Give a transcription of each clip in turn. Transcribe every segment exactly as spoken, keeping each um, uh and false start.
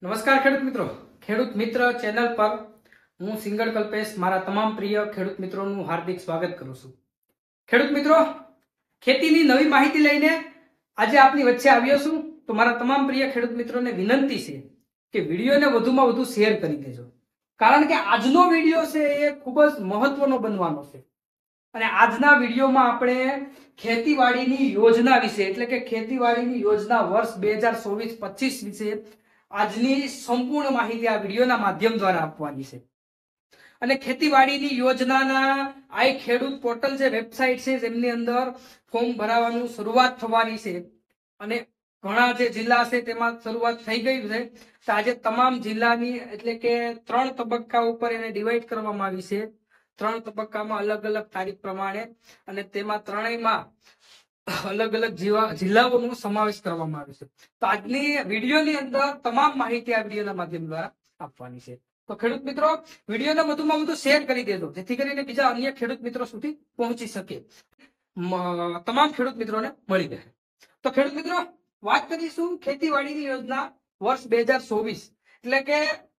નમસ્કાર ખેડૂત મિત્રો, ખેડૂત મિત્ર ચેનલ પર હું સિંગર કલ્પેશ મારા તમામ પ્રિય ખેડૂત મિત્રોનું હાર્દિક સ્વાગત કરું છું। ખેડૂત મિત્રો, ખેતીની નવી માહિતી લઈને આજે આપની વચ્ચે આવ્યો છું। તો મારા તમામ પ્રિય ખેડૂત મિત્રોને વિનંતી છે કે વિડીયોને વધુમાં વધુ શેર કરી દેજો, કારણ કે આજનો વિડીયો છે એ ખૂબ જ મહત્વનો બનવાનો છે। અને આજના વિડીયોમાં આપણે ખેતીવાડીની યોજના વિશે એટલે કે ખેતીવાડીની યોજના વર્ષ બે હજાર ચોવીસ પચીસ વિશે આજની સંપૂર્ણ માહિતી આ વિડીયોના માધ્યમ દ્વારા આપવાની છે। અને ખેતીવાડીની યોજનાના આ ખેડૂત પોર્ટલ જે વેબસાઇટ છે જેમની અંદર ફોર્મ ભરાવાનું શરૂઆત થવાની છે અને ઘણા જે જિલ્લા છે તેમાં શરૂઆત થઈ ગઈ છે। તો આજે તમામ જિલ્લાની એટલે કે ત્રણ તબક્કા ઉપર એને ડિવાઈડ કરવામાં આવી છે। ત્રણ તબક્કામાં અલગ અલગ તારીખ પ્રમાણે અને તેમાં ત્રણેયમાં અલગ અલગ જિલ્લાઓનો સમાવેશ કરવામાં આવ્યો છે। તો આજની વિડીયોની અંદર તમામ માહિતી આ વિડીયોના માધ્યમ દ્વારા આપવાની છે। તો ખેડૂત મિત્રો, વિડીયોને વધુમાં વધુ શેર કરી દેજો, જેથી કરીને બીજા અન્ય ખેડૂત મિત્રો સુધી પહોંચી શકે, તમામ ખેડૂત મિત્રોને મળી રહે। તો ખેડૂત મિત્રો, વાત કરીશું ખેતીવાડીની યોજના વર્ષ બે હજાર ચોવીસ એટલે કે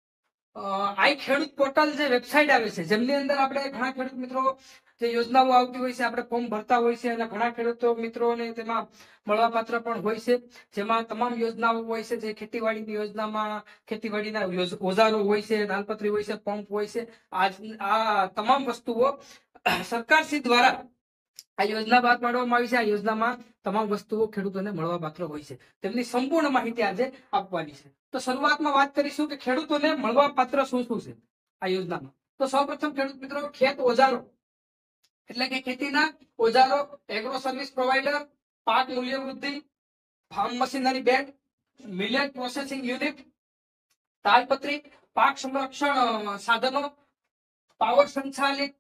આ ખેડૂત પોર્ટલ જે વેબસાઇટ આવે છે જેમની અંદર આપણે ઘણા ખેડૂત મિત્રો જે યોજનાઓ આવતી હોય છે આપણે ફોર્મ ભરતા હોય છે અને ઘણા ખેડૂતો મિત્રોને તેમાં મળવાપાત્ર પણ હોય છે, જેમાં તમામ યોજનાઓ હોય છે। જે ખેતીવાડીની યોજનામાં ખેતીવાડીના ઓજારો હોય છે, તાલપત્રી હોય છે, પંપ હોય છે, આ આ તમામ વસ્તુઓ સરકારશ્રી દ્વારા આ યોજના બહાર પાડવામાં આવી છે। આ યોજનામાં તમામ વસ્તુઓ ખેડૂતોને મળવાપાત્ર હોય છે, તેમની સંપૂર્ણ માહિતી આજે આપવાની છે। તો શરૂઆતમાં વાત કરીશું કે ખેડૂતોને મળવાપાત્ર શું શું છે આ યોજનામાં। તો સૌપ્રથમ ખેડૂત મિત્રો, ખેત ઓજારો એટલે કે ખેતીના ઓજારો, એગ્રો સર્વિસ પ્રોવાઈડર, પાક મૂલ્ય વૃદ્ધિ, farm machinery bed, millet processing unit, તાલપત્રી, પાક સંરક્ષણ સાધનો, પાવર સંચાલિત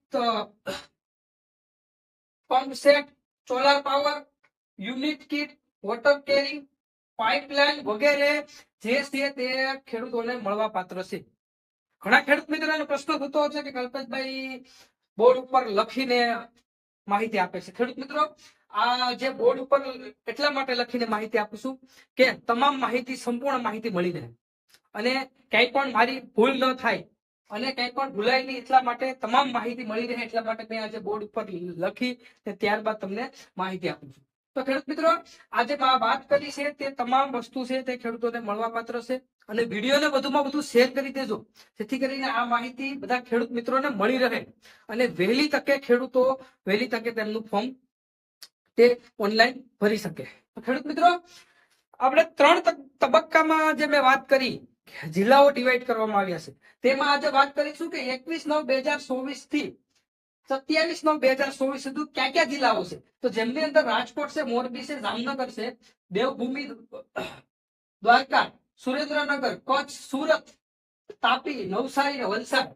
pump set, solar power unit kit, water carrying pipeline વગેરે જે છે તે ખેડૂતોને મળવા પાત્ર છે। ઘણા ખેડૂત મિત્રોને પ્રશ્ન થતો છે કે કલ્પેશભાઈ બોર્ડ ઉપર લખીને માહિતી આપે છે। ખેડૂત મિત્રો, આ જે બોર્ડ ઉપર એટલા માટે લખીને માહિતી આપું છું કે તમામ માહિતી સંપૂર્ણ માહિતી મળી રહે અને ક્યાંય પણ મારી ભૂલ ન થાય અને કંઈ પણ ભૂલાય નહીં, એટલા માટે તમામ માહિતી મળી રહે એટલા માટે મેં આજે બોર્ડ ઉપર લખી ત્યારબાદ તમને માહિતી આપું છું। તો ખેડૂત મિત્રો, આજે વાત કરી છે તે તમામ વસ્તુ છે તે ખેડૂતોને મળવાપાત્ર છે અને વિડીયોને વધુમાં વધુ શેર કરી દેજો, જેથી કરીને આ માહિતી બધા ખેડૂત મિત્રોને મળી રહે અને વહેલી તકે ખેડૂતો વહેલી તકે તેમનું ફોર્મ તે ઓનલાઈન ભરી શકે। તો ખેડૂત મિત્રો, આપણે ત્રણ તબક્કામાં જે મેં વાત કરી જિલ્લાઓ ડિવાઈડ કરવામાં આવ્યા છે તેમાં આજે વાત કરીશું કે એકવીસ નવ બે હજાર ચોવીસ થી સત્યાવીસ નવ બે હજાર ચોવીસ સુધી ક્યાં ક્યાં જિલ્લાઓ છે। તો જેમની અંદર રાજકોટ છે, મોરબી છે, જામનગર છે, દેવભૂમિ, દ્વારકા, સુરેન્દ્રનગર, કચ્છ, સુરત, તાપી, નવસારી અને વલસાડ,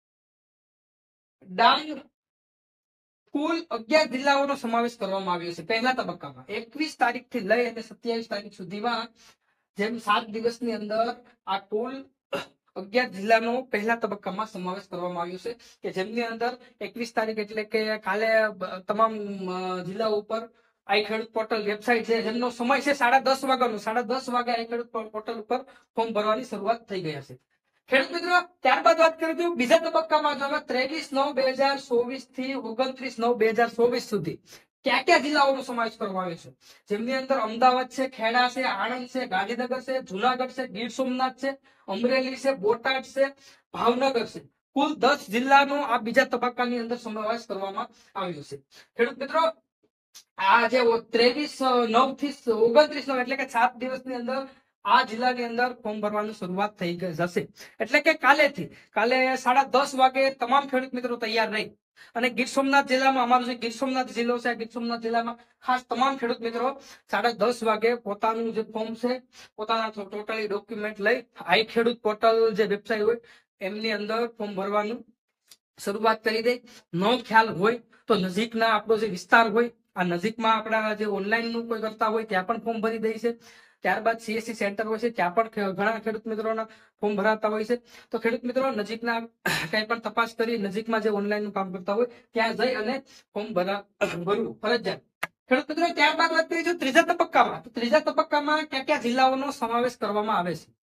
ડાંગ, કુલ અગિયાર જિલ્લાઓનો સમાવેશ કરવામાં આવ્યો છે પહેલા તબક્કામાં। એકવીસ તારીખ થી લઈ અને સત્યાવીસ તારીખ સુધીમાં જેમ સાત દિવસની અંદર આ કુલ અગિયાર જિલ્લાનો પહેલા તબક્કામાં સમાવેશ કરવામાં આવ્યો છે કે જેમની અંદર એકવીસ તારીખ એટલે કે કાલે તમામ જિલ્લાઓ ઉપર આઈ ખેડૂત પોર્ટલ વેબસાઇટ છે જેમનો સમય છે સાડા દસ વાગ્યાનો સાડા દસ વાગે આઈ ખેડૂત પોર્ટલ ઉપર ફોર્મ ભરવાની શરૂઆત થઈ ગયા છે। ખેડૂત મિત્રો, ત્યારબાદ વાત કરીશું બીજા તબક્કામાં જો ત્રેવીસ નવ બે હજાર ચોવીસ થી ઓગણત્રીસ નવ બે હજાર ચોવીસ સુધી ક્યાં ક્યાં જિલ્લાઓનો સમાવેશ કરવામાં આવ્યો છે, જેમની અંદર અમદાવાદ છે, ખેડા છે, આણંદ છે, ગાંધીનગર છે, જુનાગઢ છે, ગીર સોમનાથ છે, અમરેલી છે, બોટાદ છે, ભાવનગર છે, કુલ દસ જિલ્લાનો આ બીજા તબક્કાની અંદર સમાવેશ કરવામાં આવ્યો છે। ખેડૂત મિત્રો, આ જે ત્રેવીસ નવ થી ઓગણત્રીસ નવ એટલે કે સાત દિવસની અંદર આ જિલ્લાની અંદર ફોર્મ ભરવાની શરૂઆત થઈ જશે, એટલે કે કાલેથી કાલે સાડા દસ વાગે તમામ ખેડૂત મિત્રો તૈયાર રહી અને ગીર સોમનાથ જિલ્લામાં અમારો જે ગીર સોમનાથ જિલ્લો છે ગીર સોમનાથ જિલ્લામાં ખાસ તમામ ખેડૂત મિત્રો સાડા દસ વાગે પોતાનું જે ફોર્મ છે પોતાના ટોટલી ડોક્યુમેન્ટ લઈ આઈ ખેડૂત પોર્ટલ જે વેબસાઇટ હોય એમની અંદર ફોર્મ ભરવાનું શરૂઆત કરી દે। ન ખ્યાલ હોય તો નજીકના આપણો જે વિસ્તાર હોય આ નજીકમાં આપણા જે ઓનલાઈન નું કોઈ કરતા હોય ત્યાં પણ ફોર્મ ભરી દે છે। ત્યારબાદ સીએસસી સેન્ટર હોય છે ત્યાં પણ ઘણા ખેડૂત મિત્રોના ફોર્મ ભરાતા હોય છે। તો ખેડૂત મિત્રો નજીકના કઈ પણ તપાસ કરી નજીકમાં જે ઓનલાઈન નું કામ કરતા હોય ત્યાં જઈ અને ફોર્મ ભરા ભરવું ફરજિયાત। ખેડૂત મિત્રો, ત્યારબાદ વાત કરીશું ત્રીજા તબક્કામાં। તો ત્રીજા તબક્કામાં ક્યાં ક્યાં જિલ્લાઓનો સમાવેશ કરવામાં આવે છે।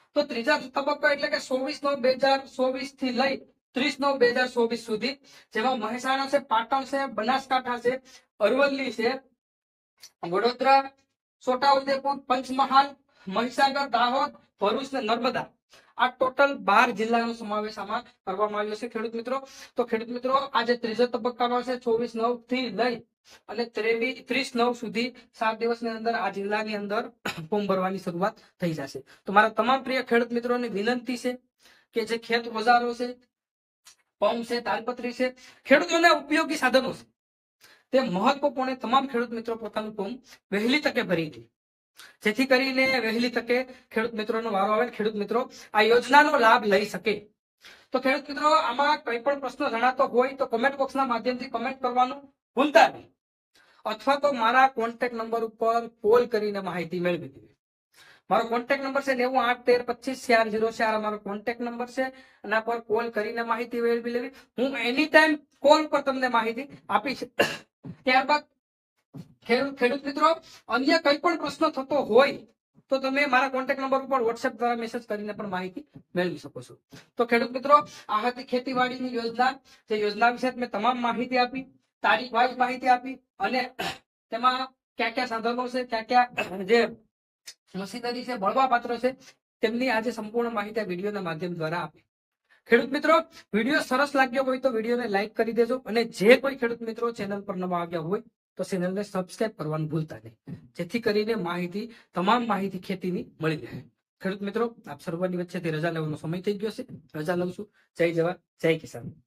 તો ત્રીજા તબક્કા એટલે કે ચોવીસ નવ બે હજાર ચોવીસ થી લઈ ત્રીસ નવ બે હજાર ચોવીસ સુધી, જેમાં મહેસાણા છે, પાટણ છે, બનાસકાંઠા છે, અરવલ્લી છે, વડોદરા, છોટાઉદેપુર, પંચમહાલ, મહીસાગર, દાહોદ, ભરૂચ ને નર્મદા, આ ટોટલ બાર જિલ્લાનો સમાવેશ આમાં કરવામાં આવ્યો છે ખેડૂત મિત્રો. તો ખેડૂત મિત્રો આજે ત્રીજો તબક્કામાં છે ચોવીસ નવ થી લઈ અને ત્રેવીસ ત્રીસ નવ સુધી સાત દિવસની અંદર આ જિલ્લાની અંદર ફોર્મ ભરવાની શરૂઆત થઈ જશે. તો મારા તમામ પ્રિય ખેડૂત મિત્રોની વિનંતી છે કે જે ખેત ઓજારો છે, પંપ છે, તાલપત્રી છે, ખેડૂતોને ઉપયોગી સાધનો છે, તે મહત્વપૂર્ણ તમામ ખેડૂત મિત્રો પોતાનું ફોર્મ વહેલી તકે ભરી દે, જેથી કરીને વહેલી તકે ખેડૂત મિત્રોનો વારો આવે, ખેડૂત મિત્રો આ યોજનાનો લાભ લઈ શકે. તો ખેડૂત મિત્રો આમાં કઈ પણ પ્રશ્ન જણાતો હોય તો કમેન્ટ બોક્સના માધ્યમથી કમેન્ટ કરવાનું ભૂલતા નહીં, અથવા તો મારા કોન્ટેક્ટ નંબર ઉપર કોલ કરીને માહિતી મેળવી દેવી. મારો કોન્ટેક્ટ નંબર છે નેવું આઠ તેર પચીસ ચાર જીરો ચાર, મારો કોન્ટેક્ટ નંબર છે, એના પર કોલ કરીને માહિતી મેળવી લેવી. હું એની ટાઈમ કોલ પર તમને માહિતી આપીશ. ત્યારબાદ ખેડૂત ખેડૂત મિત્રો અન્ય કઈ પણ પ્રશ્ન થતો હોય તો તમે મારા કોન્ટેક્ટ નંબર ઉપર વોટ્સએપ દ્વારા મેસેજ કરીને પણ માહિતી મેળવી શકો છો. તો ખેડૂત મિત્રો આ હતી ખેતીવાડીની યોજના. જે યોજના વિશે મેં તમામ માહિતી આપી, તારીખ વાઇઝ માહિતી આપી, અને તેમાં ક્યાં ક્યાં સાધનો છે, ક્યાં ક્યાં જે મશીનરી છે, બળવા પાત્ર છે, તેમની આજે સંપૂર્ણ માહિતી આ વિડીયોના માધ્યમ દ્વારા આપી. ખેડૂત મિત્રો વિડીયો સરસ લાગ્યો હોય તો વિડીયોને લાઈક કરી દેજો, અને જે કોઈ ખેડૂત મિત્રો ચેનલ પર નવા આવ્યા હોય તો ચેનલને સબસ્ક્રાઇબ કરવાનું ભૂલતા નહીં, જેથી કરીને માહિતી તમામ માહિતી ખેતીની મળી રહે. ખેડૂત મિત્રો આપ સર્વની વચ્ચેથી રજા લેવાનો સમય થઈ ગયો છે. રજા લઉં છું. જય જવાન, જય કિસાન.